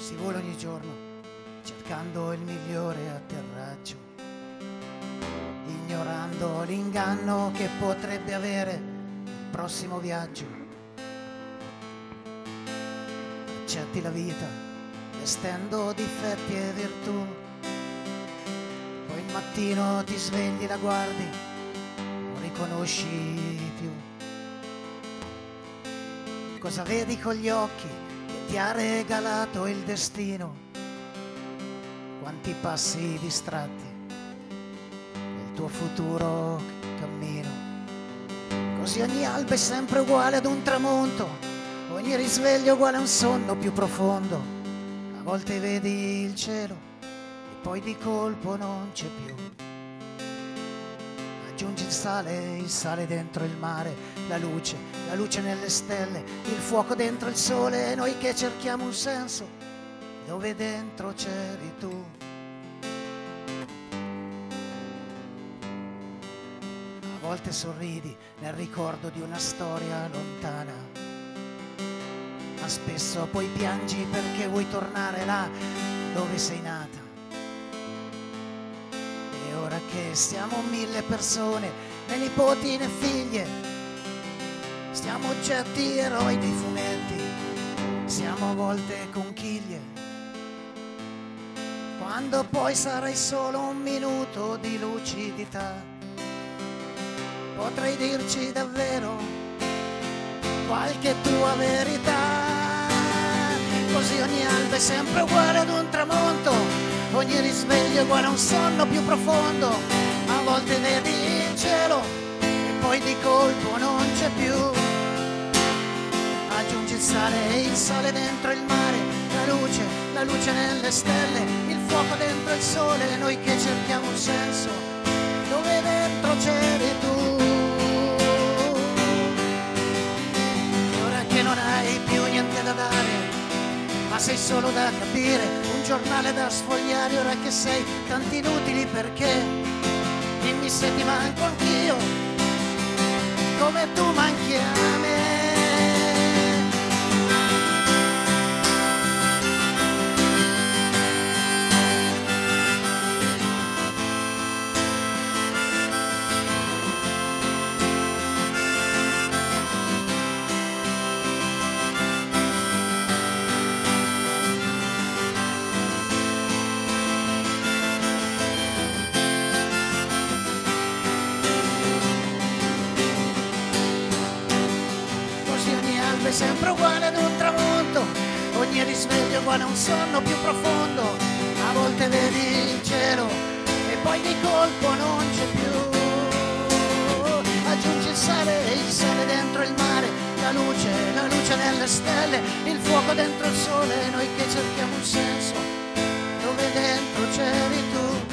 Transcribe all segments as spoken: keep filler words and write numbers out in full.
Si vola ogni giorno cercando il migliore atterraggio, ignorando l'inganno che potrebbe avere il prossimo viaggio. Accetti la vita vestendo difetti e virtù, poi il mattino ti svegli, la guardi, non riconosci più. Cosa vedi con gli occhi che ti ha regalato il destino? Quanti passi distratti nel tuo futuro cammino. Così ogni alba è sempre uguale ad un tramonto, ogni risveglio uguale a un sonno più profondo. A volte vedi il cielo e poi di colpo non c'è più. Aggiungi il sale, il sale dentro il mare, la luce, la luce nelle stelle, il fuoco dentro il sole, e noi che cerchiamo un senso dove dentro c'eri tu. A volte sorridi nel ricordo di una storia lontana, ma spesso poi piangi perché vuoi tornare là dove sei nata. E ora che siamo mille persone, né nipoti né figlie, siamo oggetti eroi dei fumetti, siamo a volte conchiglie. Quando poi sarai solo un minuto di lucidità, potrai dirci davvero qualche tua verità. Così ogni alba è sempre uguale ad un tramonto, ogni risveglio è uguale a un sonno più profondo. A volte vedi il cielo e poi di colpo non c'è più. Aggiungi il sale e il sale dentro il mare, la luce, la luce nelle stelle, il fuoco dentro il sole, noi che cerchiamo un senso dove dentro c'eri tu. E ora che non hai più niente da dare, ma sei solo da capire, un giornale da sfogliare, ora che sei tanti inutili perché dimmi se ti manco anch'io come tu manchi a me. È sempre uguale ad un tramonto, ogni risveglio uguale a un sonno più profondo. A volte vedi il cielo e poi di colpo non c'è più. Aggiungi il sale e il sale dentro il mare, la luce, la luce nelle stelle, il fuoco dentro il sole, noi che cerchiamo un senso dove dentro c'eri tu.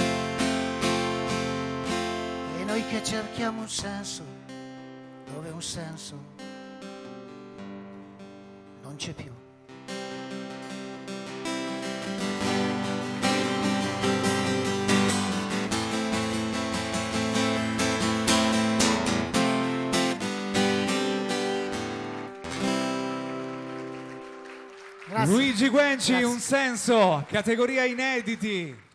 E noi che cerchiamo un senso dove un senso non c'è più. Grazie. Luigi Guenci, Grazie. Un senso, categoria inediti.